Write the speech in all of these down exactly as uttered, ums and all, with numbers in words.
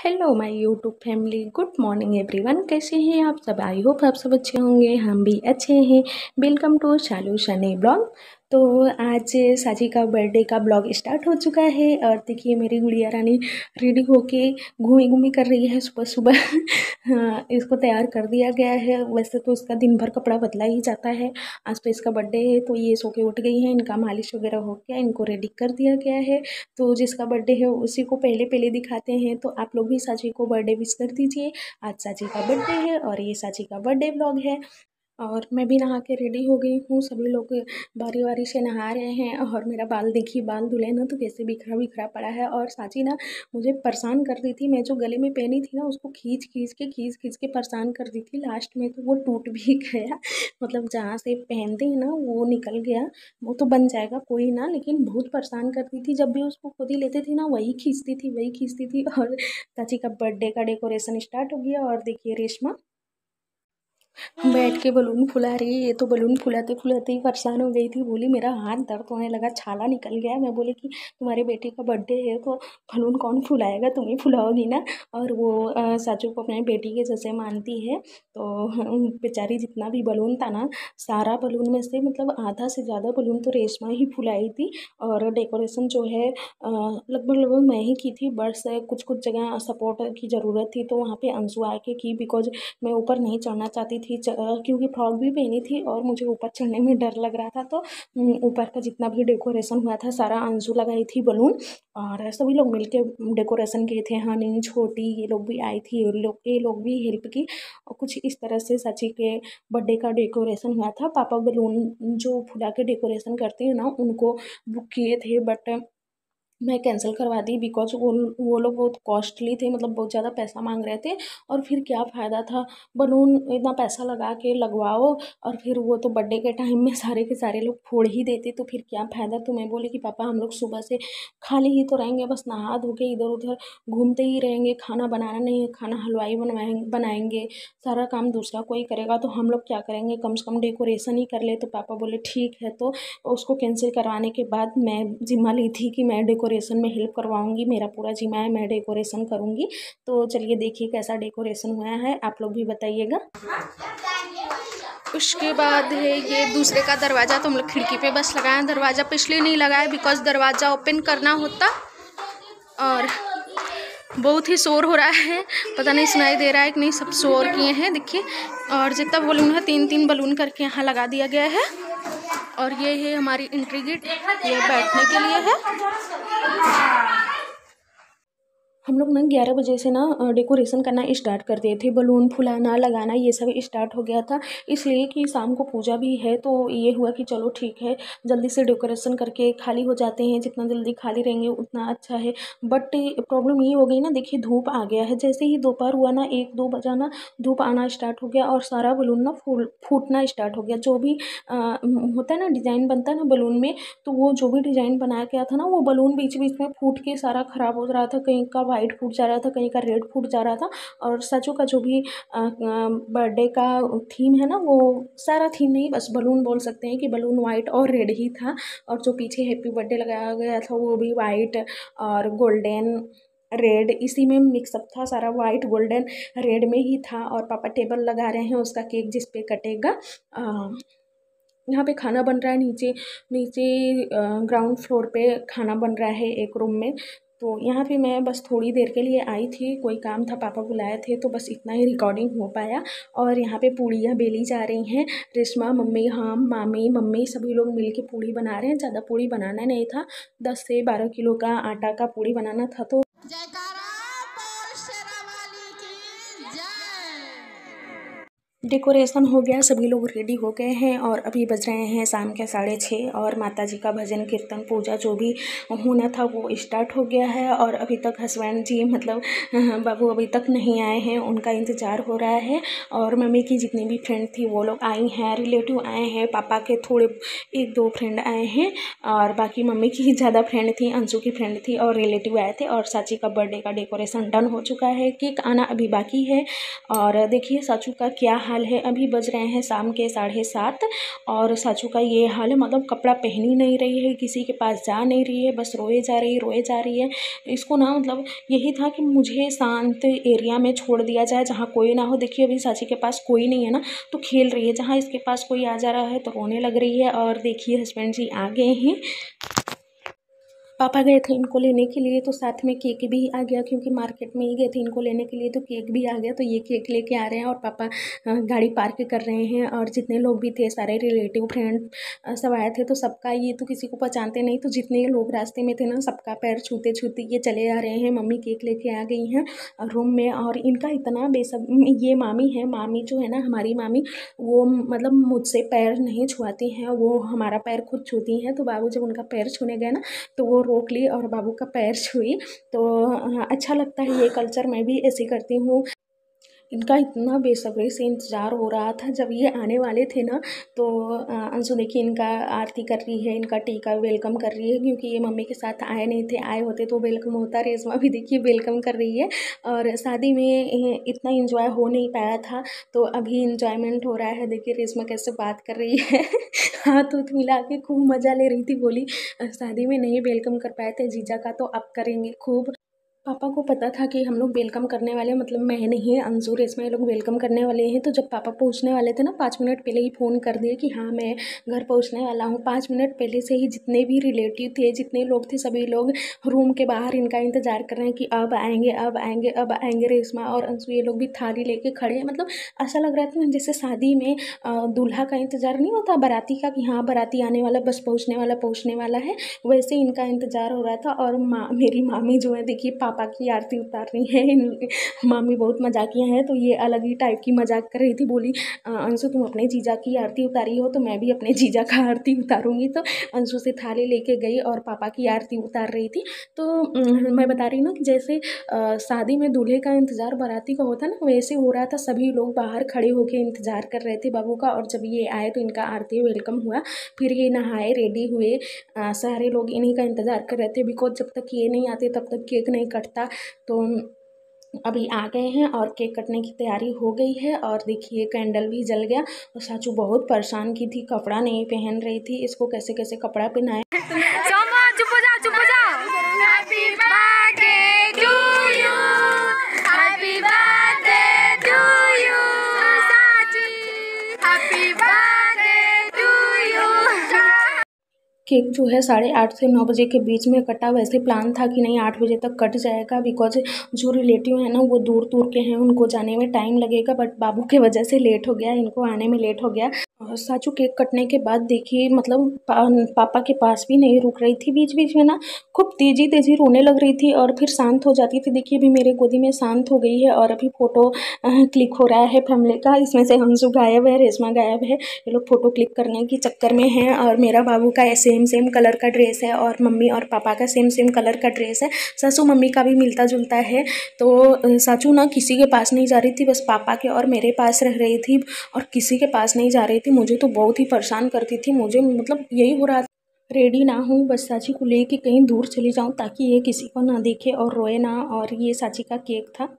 Hello my YouTube family, good morning everyone. कैसे हैं आप सब? आई होप आप सब अच्छे होंगे, हम भी अच्छे हैं। Welcome to Shalu Shani blog. तो आज साजी का बर्थडे का ब्लॉग स्टार्ट हो चुका है और देखिए मेरी गुड़िया रानी रेडी होके घूमी घूमी कर रही है सुबह सुबह। हाँ, इसको तैयार कर दिया गया है। वैसे तो इसका दिन भर कपड़ा बदला ही जाता है। आज तो इसका बर्थडे है तो ये सो के उठ गई है, इनका मालिश वगैरह हो गया, इनको रेडी कर दिया गया है। तो जिसका बर्थडे है उसी को पहले पहले दिखाते हैं। तो आप लोग भी साची को बर्थडे विश कर दीजिए। आज साची का बर्थडे है और ये साची का बर्थडे ब्लॉग है। और मैं भी नहा के रेडी हो गई हूँ। सभी लोग बारी बारी से नहा रहे हैं और मेरा बाल देखिए, बाल धुले ना तो कैसे बिखरा बिखरा पड़ा है। और साची ना मुझे परेशान कर दी थी। मैं जो गले में पहनी थी ना उसको खींच खींच के खींच खींच के परेशान कर दी थी। लास्ट में तो वो टूट भी गया। मतलब जहाँ से पहनते हैं ना वो निकल गया। वो तो बन जाएगा कोई ना, लेकिन बहुत परेशान करती थी। जब भी उसको खुद ही लेते थे ना वही खींचती थी वही खींचती थी। और साची का बर्थडे का डेकोरेशन स्टार्ट हो गया। और देखिए रेशमा बैठ के बलून फुला रही है। ये तो बलून फुलाते फुलाते ही परेशान हो गई थी। बोली मेरा हाथ दर्द होने लगा, छाला निकल गया। मैं बोली कि तुम्हारे बेटे का बर्थडे है तो बलून कौन फुलाएगा, तुम ही फुलाओगी ना। और वो आ, साचू को अपने बेटी के जैसे मानती है। तो बेचारी जितना भी बलून था ना, सारा बलून में से मतलब आधा से ज़्यादा बलून तो रेशमा ही फुलाई थी। और डेकोरेशन जो है लगभग लगभग मैं ही की थी। बस कुछ कुछ जगह सपोर्ट की ज़रूरत थी तो वहाँ पर अंशु आके की, बिकॉज मैं ऊपर नहीं चढ़ना चाहती थी क्योंकि फ्रॉक भी पहनी थी और मुझे ऊपर चढ़ने में डर लग रहा था। तो ऊपर का जितना भी डेकोरेशन हुआ था सारा अंशु लगाई थी बलून। और सभी लोग मिलके डेकोरेशन किए थे। हनी, छोटी, ये लोग भी आई थी, ये लोग ये लोग भी हेल्प की। और कुछ इस तरह से सची के बर्थडे का डेकोरेशन हुआ था। पापा बलून जो फुला के डेकोरेशन करते हैं ना उनको बुक किए थे, बट मैं कैंसिल करवा दी बिकॉज वो वो लोग बहुत कॉस्टली थे, मतलब बहुत ज़्यादा पैसा मांग रहे थे। और फिर क्या फ़ायदा था बलून इतना पैसा लगा के लगवाओ और फिर वो तो बर्थडे के टाइम में सारे के सारे लोग फोड़ ही देते, तो फिर क्या फ़ायदा। तो मैं बोली कि पापा हम लोग सुबह से खाली ही तो रहेंगे, बस नहा धो के इधर उधर घूमते ही रहेंगे। खाना बनाना नहीं है, खाना हलवाई बनवाएंगे बनाएंगे, सारा काम दूसरा कोई करेगा तो हम लोग क्या करेंगे, कम से कम डेकोरेशन ही कर ले। तो पापा बोले ठीक है। तो उसको कैंसिल करवाने के बाद मैं जिम्मा ली थी कि मैं डेकोरेशन में हेल्प करवाऊंगी, मेरा पूरा जिम्मा है, मैं डेकोरेशन करूंगी। तो चलिए देखिए कैसा डेकोरेशन हुआ है, आप लोग भी बताइएगा। उसके बाद है ये दूसरे का दरवाज़ा, तो हम लोग खिड़की पे बस लगाए, दरवाज़ा पिछले नहीं लगाए बिकॉज दरवाज़ा ओपन करना होता। और बहुत ही शोर हो रहा है, पता नहीं सुनाई दे रहा है कि नहीं, सब शोर किए हैं देखिए। और जितना बलून है तीन तीन बलून करके यहाँ लगा दिया गया है। और ये है हमारी एंट्री गेट, ये बैठने के लिए है। हम लोग ना ग्यारह बजे से ना डेकोरेशन करना स्टार्ट कर दिए थे। बलून फुलाना लगाना ये सब स्टार्ट हो गया था, इसलिए कि शाम को पूजा भी है। तो ये हुआ कि चलो ठीक है जल्दी से डेकोरेशन करके खाली हो जाते हैं, जितना जल्दी खाली रहेंगे उतना अच्छा है। बट प्रॉब्लम ये हो गई ना, देखिए धूप आ गया है। जैसे ही दोपहर हुआ ना, एक दो बजा ना, धूप आना स्टार्ट हो गया और सारा बलून ना फूल फूटना स्टार्ट हो गया। जो भी आ, होता है ना डिज़ाइन बनता है ना बलून में, तो वो जो भी डिज़ाइन बनाया गया था ना वो बलून बीच बीच में फूट के सारा ख़राब हो रहा था। कहीं का वाइट फूट जा रहा था, कहीं का रेड फूट जा रहा था। और सचू का जो भी बर्थडे का थीम है ना, वो सारा थीम नहीं बस बलून बोल सकते हैं कि बलून वाइट और रेड ही था। और जो पीछे हैप्पी बर्थडे लगाया गया था वो भी वाइट और गोल्डन रेड, इसी में मिक्सअप था, सारा वाइट गोल्डन रेड में ही था। और पापा टेबल लगा रहे हैं उसका केक जिस पे कटेगा। यहाँ पे खाना बन रहा है, नीचे नीचे ग्राउंड फ्लोर पे खाना बन रहा है एक रूम में। तो यहाँ पे मैं बस थोड़ी देर के लिए आई थी, कोई काम था, पापा बुलाए थे, तो बस इतना ही रिकॉर्डिंग हो पाया। और यहाँ पे पूड़ियाँ बेली जा रही हैं। रेशमा, मम्मी, हम, मामी, मम्मी सभी लोग मिल के पूड़ी बना रहे हैं। ज़्यादा पूड़ी बनाना नहीं था, दस से बारह किलो का आटा का पूड़ी बनाना था। तो डेकोरेशन हो गया, सभी लोग रेडी हो गए हैं और अभी बज रहे हैं शाम के साढ़े छः। और माता जी का भजन कीर्तन पूजा जो भी होना था वो स्टार्ट हो गया है। और अभी तक हस्बैंड जी मतलब बाबू अभी तक नहीं आए हैं, उनका इंतज़ार हो रहा है। और मम्मी की जितनी भी फ्रेंड थी वो लोग आई हैं, रिलेटिव आए हैं, पापा के थोड़े एक दो फ्रेंड आए हैं। और बाकी मम्मी की ज़्यादा फ्रेंड थी, अंशु की फ्रेंड थी और रिलेटिव आए थे। और साची का बर्थडे का डेकोरेशन डन हो चुका है, केक आना अभी बाकी है। और देखिए साचू का क्या हाल है। अभी बज रहे हैं शाम के साढ़े सात और साचू का ये हाल है, मतलब कपड़ा पहन ही नहीं रही है, किसी के पास जा नहीं रही है, बस रोए जा रही रोए जा रही है। इसको ना मतलब यही था कि मुझे शांत एरिया में छोड़ दिया जाए जहाँ कोई ना हो। देखिए अभी साची के पास कोई नहीं है ना, तो खेल रही है, जहाँ इसके पास कोई आ जा रहा है तो रोने लग रही है। और देखिए हस्बैंड जी आ गए हैं, पापा गए थे इनको लेने के लिए, तो साथ में केक भी आ गया, क्योंकि मार्केट में ही गए थे इनको लेने के लिए, तो केक भी आ गया। तो ये केक लेके आ रहे हैं और पापा गाड़ी पार्क कर रहे हैं। और जितने लोग भी थे सारे रिलेटिव फ्रेंड सब आए थे, तो सबका, ये तो किसी को पहचानते नहीं, तो जितने लोग रास्ते में थे ना सबका पैर छूते छूते ये चले आ रहे हैं। मम्मी केक लेके आ गई हैं रूम में, और इनका इतना बेसब, ये मामी है, मामी जो है ना हमारी मामी, वो मतलब मुझसे पैर नहीं छुआती हैं, वो हमारा पैर खुद छूती हैं। तो बाबू जब उनका पैर छूने गए ना तो वो रोक ली और बाबू का पैर छुई। तो अच्छा लगता है ये कल्चर, मैं भी ऐसे करती हूँ। इनका इतना बेसब्री से इंतज़ार हो रहा था जब ये आने वाले थे ना। तो अंशु देखिए इनका आरती कर रही है, इनका टीका वेलकम कर रही है, क्योंकि ये मम्मी के साथ आए नहीं थे, आए होते तो वेलकम होता। रेशमा भी देखिए वेलकम कर रही है। और शादी में इतना इंजॉय हो नहीं पाया था, तो अभी इंजॉयमेंट हो रहा है। देखिए रेशमा कैसे बात कर रही है हाथ उथ मिला के खूब मज़ा ले रही थी, बोली शादी में नहीं वेलकम कर पाए थे जीजा का, तो अब करेंगे खूब। पापा को पता था कि हम लोग वेलकम करने वाले हैं, मतलब मैं नहीं, अंशु रेशमा ये लोग वेलकम करने वाले हैं। तो जब पापा पहुंचने वाले थे ना, पाँच मिनट पहले ही फ़ोन कर दिए कि हाँ मैं घर पहुंचने वाला हूँ। पाँच मिनट पहले से ही जितने भी रिलेटिव थे, जितने लोग थे, सभी लोग रूम के बाहर इनका इंतज़ार कर रहे हैं कि अब आएंगे अब आएंगे अब आएंगे। रेशमा और अंशु ये लोग भी थाली लेके खड़े हैं, मतलब ऐसा लग रहा था ना जैसे शादी में दूल्हा का इंतज़ार नहीं होता बाराती का, कि हाँ बाराती आने वाला, बस पहुँचने वाला पहुँचने वाला है, वैसे इनका इंतज़ार हो रहा था। और माँ, मेरी मामी जो है देखिए पापा की आरती उतार रही है। मामी बहुत मजाकिया हैं, तो ये अलग ही टाइप की मजाक कर रही थी, बोली अंशु तुम अपने जीजा की आरती उतारी हो तो मैं भी अपने जीजा का आरती उतारूंगी। तो अंशु से थाली लेके गई और पापा की आरती उतार रही थी। तो मैं बता रही हूँ ना कि जैसे शादी में दूल्हे का इंतज़ार बाराती का होता ना, वैसे हो रहा था। सभी लोग बाहर खड़े होकर इंतज़ार कर रहे थे बाबू का। और जब ये आए तो इनका आरती वेलकम हुआ, फिर ये नहाए रेडी हुए, सारे लोग इन्हीं का इंतज़ार कर रहे थे, बिकॉज जब तक ये नहीं आते तब तक केक नहीं कटता। तो अभी आ गए हैं और केक कटने की तैयारी हो गई है। और देखिए कैंडल भी जल गया। और साचू बहुत परेशान की थी, कपड़ा नहीं पहन रही थी, इसको कैसे कैसे कपड़ा पहनाए। केक जो है साढ़े आठ से नौ बजे के बीच में कटा। वैसे प्लान था कि नहीं आठ बजे तक कट जाएगा, बिकॉज जो रिलेटिव है ना वो दूर दूर के हैं, उनको जाने में टाइम लगेगा। बट बाबू के वजह से लेट हो गया, इनको आने में लेट हो गया। और साचू केक कटने के बाद देखिए मतलब पा, पापा के पास भी नहीं रुक रही थी, बीच बीच में ना खूब तेज़ी तेज़ी रोने लग रही थी और फिर शांत हो जाती थी। देखिए अभी मेरे गोदी में शांत हो गई है। और अभी फ़ोटो क्लिक हो रहा है फैमिली का, इसमें से अंशु गायब है, रेशमा गायब है, ये लोग फ़ोटो क्लिक करने के चक्कर में हैं। और मेरा बाबू का सेम सेम कलर का ड्रेस है और मम्मी और पापा का सेम सेम कलर का ड्रेस है। सासू मम्मी का भी मिलता जुलता है। तो साचू ना किसी के पास नहीं जा रही थी, बस पापा के और मेरे पास रह रही थी और किसी के पास नहीं जा रही थी। मुझे तो बहुत ही परेशान करती थी, मुझे मतलब यही हो रहा था रेडी ना हूँ, बस साची को लेके कहीं दूर चली जाऊँ ताकि ये किसी को ना देखे और रोए ना। और ये साची का केक था।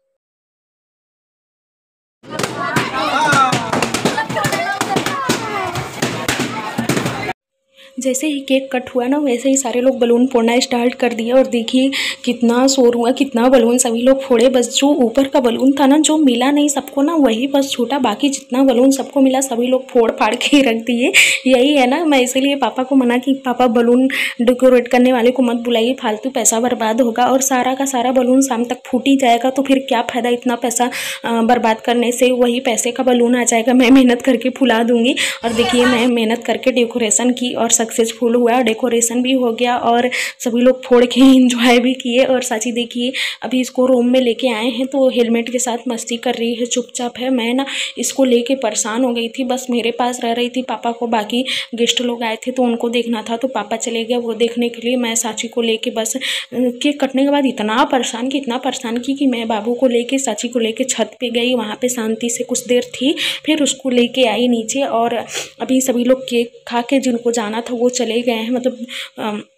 जैसे ही केक कट हुआ ना वैसे ही सारे लोग बलून फोड़ना स्टार्ट कर दिया। और देखिए कितना शोर हुआ, कितना बलून सभी लोग फोड़े। बस जो ऊपर का बलून था ना, जो मिला नहीं सबको ना, वही बस छूटा, बाकी जितना बलून सबको मिला सभी लोग फोड़ फाड़ के रख दिए। यही है ना, मैं इसीलिए पापा को मना कि पापा बलून डेकोरेट करने वाले को मत बुलाइए, फालतू पैसा बर्बाद होगा। और सारा का सारा बलून शाम तक फूट ही जाएगा, तो फिर क्या फ़ायदा इतना पैसा बर्बाद करने से। वही पैसे का बलून आ जाएगा, मैं मेहनत करके फुला दूँगी। और देखिए मैं मेहनत करके डेकोरेशन की और सक्सेसफुल हुआ, डेकोरेशन भी हो गया और सभी लोग फोड़ के एंजॉय भी किए। और साची देखिए अभी इसको रूम में लेके आए हैं तो हेलमेट के साथ मस्ती कर रही है, चुपचाप है। मैं ना इसको लेके परेशान हो गई थी, बस मेरे पास रह रही थी। पापा को बाकी गेस्ट लोग आए थे तो उनको देखना था, तो पापा चले गए वो देखने के लिए। मैं साची को लेके बस केक कटने के बाद इतना परेशान की इतना परेशान की कि मैं बाबू को लेके साची को लेके छत पे गई, वहाँ पे शांति से कुछ देर थी, फिर उसको लेके आई नीचे। और अभी सभी लोग केक खा के जिनको जाना था वो चले गए हैं, मतलब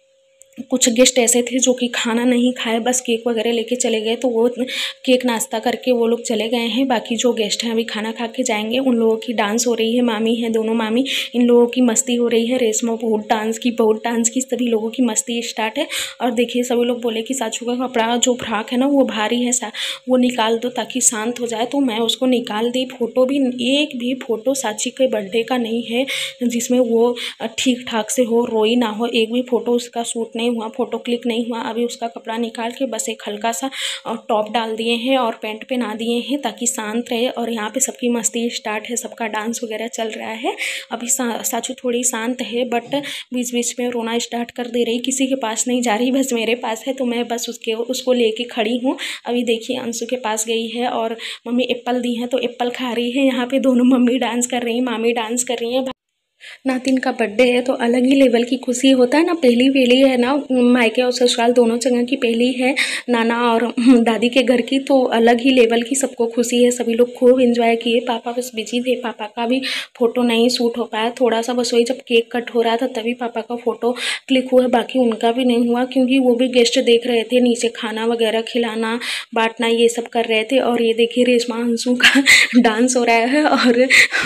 कुछ गेस्ट ऐसे थे जो कि खाना नहीं खाए, बस केक वगैरह लेके चले गए, तो वो केक नाश्ता करके वो लोग चले गए हैं। बाकी जो गेस्ट हैं अभी खाना खा के जाएंगे। उन लोगों की डांस हो रही है, मामी है, दोनों मामी, इन लोगों की मस्ती हो रही है। रेशमा बहुत डांस की बहुत डांस की सभी लोगों की मस्ती स्टार्ट है। और देखिए सभी लोग बोले कि साचू का कपड़ा जो फ्रॉक है ना वो भारी है, वो निकाल दो ताकि शांत हो जाए, तो मैं उसको निकाल दी। फोटो भी, एक भी फोटो साची के बर्थडे का नहीं है जिसमें वो ठीक ठाक से हो, रोई ना हो, एक भी फोटो उसका शूट नहीं हुआ, फोटो क्लिक नहीं हुआ। अभी उसका कपड़ा निकाल के बस एक हल्का सा टॉप डाल दिए हैं और पैंट पहना दिए हैं ताकि शांत रहे। और यहाँ पे सबकी मस्ती स्टार्ट है, सबका डांस वगैरह चल रहा है। अभी सा, साचू थोड़ी शांत है बट बीच बीच में रोना स्टार्ट कर दे रही, किसी के पास नहीं जा रही, बस मेरे पास है, तो मैं बस उसके उसको लेके खड़ी हूँ। अभी देखिए अंशु के पास गई है और मम्मी एप्पल दी है तो एप्पल खा रही है। यहाँ पे दोनों मम्मी डांस कर रही हैं, मामी डांस कर रही हैं। नातिन का बर्थडे है तो अलग ही लेवल की खुशी होता है ना। पहली पहली है ना, मायके और ससुराल दोनों जगह की पहली है, नाना और दादी के घर की, तो अलग ही लेवल की सबको खुशी है। सभी लोग खूब एंजॉय किए। पापा बस बिजी थे, पापा का भी फोटो नहीं शूट हो पाया, थोड़ा सा बस वही जब केक कट हो रहा था तभी पापा का फोटो क्लिक हुआ, बाकी उनका भी नहीं हुआ क्योंकि वो भी गेस्ट देख रहे थे, नीचे खाना वगैरह खिलाना बांटना ये सब कर रहे थे। और ये देखिए रेशमा अंशु का डांस हो रहा है और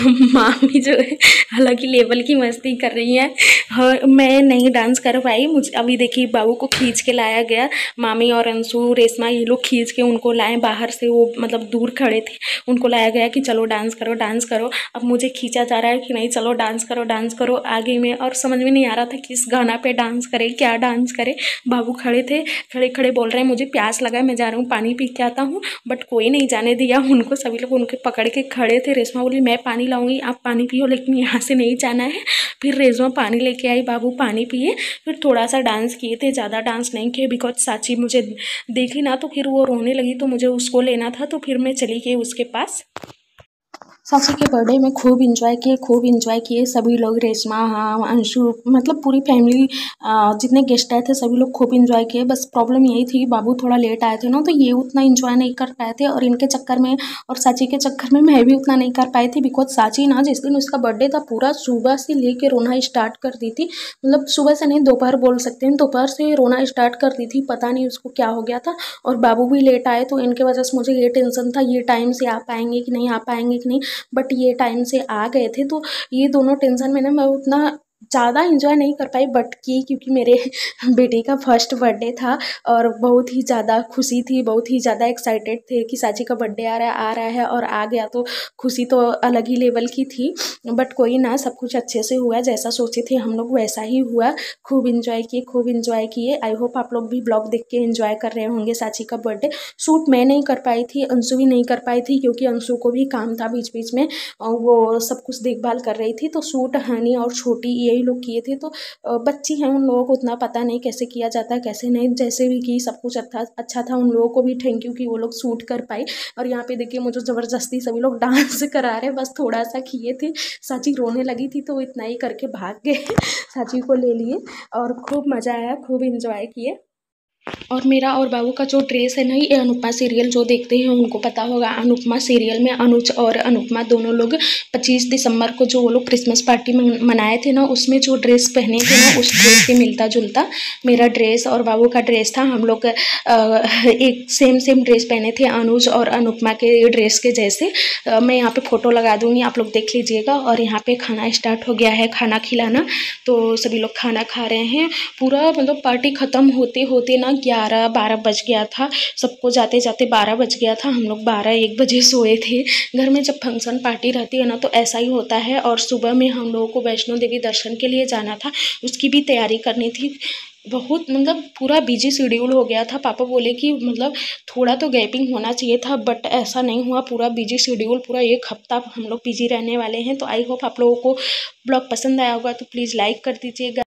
मामी जो है अलग ही लेवल की मस्ती कर रही है। और मैं नहीं डांस कर पाई। मुझे अभी देखिए बाबू को खींच के लाया गया, मामी और अंशु रेशमा ये लोग खींच के उनको लाए बाहर से, वो मतलब दूर खड़े थे, उनको लाया गया कि चलो डांस करो डांस करो। अब मुझे खींचा जा रहा है कि नहीं चलो डांस करो डांस करो आगे में, और समझ में नहीं आ रहा था किस गाना पे डांस करे, क्या डांस करे। बाबू खड़े थे, खड़े खड़े बोल रहे हैं मुझे प्यास लगा है, मैं जा रहा हूँ पानी पी के आता हूँ, बट कोई नहीं जाने दिया उनको। सभी लोग उनके पकड़ के खड़े थे। रेशमा बोली मैं पानी लाऊंगी आप पानी पियो, लेकिन यहाँ से नहीं जाना है। फिर रेशमा पानी लेके आई, बाबू पानी पिए, फिर थोड़ा सा डांस किए थे, ज़्यादा डांस नहीं किए बिकॉज साची मुझे देखी ना तो फिर वो रोने लगी, तो मुझे उसको लेना था, तो फिर मैं चली गई उसके पास। साची के बर्थडे में खूब इंजॉय किए खूब इंजॉय किए सभी लोग, रेशमा हाँ अंशु, मतलब पूरी फैमिली जितने गेस्ट आए थे सभी लोग खूब इंजॉय किए। बस प्रॉब्लम यही थी बाबू थोड़ा लेट आए थे ना, तो ये उतना इंजॉय नहीं कर पाए थे, और इनके चक्कर में और साची के चक्कर में मैं भी उतना नहीं कर पाई थी। बिकॉज साची ना जिस दिन उसका बर्थडे था पूरा सुबह से लेके रोना स्टार्ट कर दी थी, मतलब सुबह से नहीं दोपहर बोल सकते हैं, दोपहर से रोना स्टार्ट कर दी थी, पता नहीं उसको क्या हो गया था। और बाबू भी लेट आए तो इनके वजह से मुझे ये टेंशन था ये टाइम से आ पाएंगे कि नहीं आ पाएंगे कि नहीं, बट ये टाइम से आ गए थे। तो ये दोनों टेंशन में ना मैं उतना ज़्यादा इंजॉय नहीं कर पाई, बट की क्योंकि मेरे बेटे का फर्स्ट बर्थडे था और बहुत ही ज़्यादा खुशी थी, बहुत ही ज़्यादा एक्साइटेड थे कि साची का बर्थडे आ रहा है आ रहा है और आ गया, तो खुशी तो अलग ही लेवल की थी। बट कोई ना, सब कुछ अच्छे से हुआ, जैसा सोचे थे हम लोग वैसा ही हुआ। खूब इंजॉय किए खूब इंजॉय किए। आई होप आप लोग भी ब्लॉग देख के इंजॉय कर रहे होंगे साची का बर्थडे। शूट मैं नहीं कर पाई थी, अंशु भी नहीं कर पाई थी क्योंकि अंशु को भी काम था बीच बीच में, वो सब कुछ देखभाल कर रही थी। तो शूट हनी और छोटी यही लोग किए थे, तो बच्ची हैं उन लोगों को उतना पता नहीं कैसे किया जाता है कैसे नहीं, जैसे भी की सब कुछ अच्छा अच्छा था। उन लोगों को भी थैंक यू कि वो लोग शूट कर पाए। और यहाँ पे देखिए मुझे ज़बरदस्ती सभी लोग डांस करा रहे, बस थोड़ा सा किए थे, साची रोने लगी थी तो इतना ही करके भाग गए साची को ले लिए और खूब मज़ा आया, खूब इंजॉय किए। और मेरा और बाबू का जो ड्रेस है ना, ये अनुपमा सीरियल जो देखते हैं उनको पता होगा, अनुपमा सीरियल में अनुज और अनुपमा दोनों लोग पच्चीस दिसंबर को जो वो लोग क्रिसमस पार्टी में मनाए थे ना, उसमें जो ड्रेस पहने थे ना उस ड्रेस के मिलता जुलता मेरा ड्रेस और बाबू का ड्रेस था। हम लोग एक सेम सेम ड्रेस पहने थे, अनुज और अनुपमा के ड्रेस के जैसे। मैं यहाँ पर फ़ोटो लगा दूँगी, आप लोग देख लीजिएगा। और यहाँ पर खाना स्टार्ट हो गया है, खाना खिलाना, तो सभी लोग खाना खा रहे हैं। पूरा मतलब पार्टी ख़त्म होते होते ना ग्यारह बारह बज गया था, सबको जाते जाते बारह बज गया था। हम लोग बारह एक बजे सोए थे। घर में जब फंक्शन पार्टी रहती है ना तो ऐसा ही होता है। और सुबह में हम लोगों को वैष्णो देवी दर्शन के लिए जाना था, उसकी भी तैयारी करनी थी। बहुत मतलब पूरा बिजी शेड्यूल हो गया था। पापा बोले कि मतलब थोड़ा तो गैपिंग होना चाहिए था, बट ऐसा नहीं हुआ। पूरा बिजी शेड्यूल, पूरा एक हफ्ता हम लोग बिजी रहने वाले हैं। तो आई होप आप लोगों को ब्लॉग पसंद आया होगा, तो प्लीज़ लाइक कर दीजिएगा।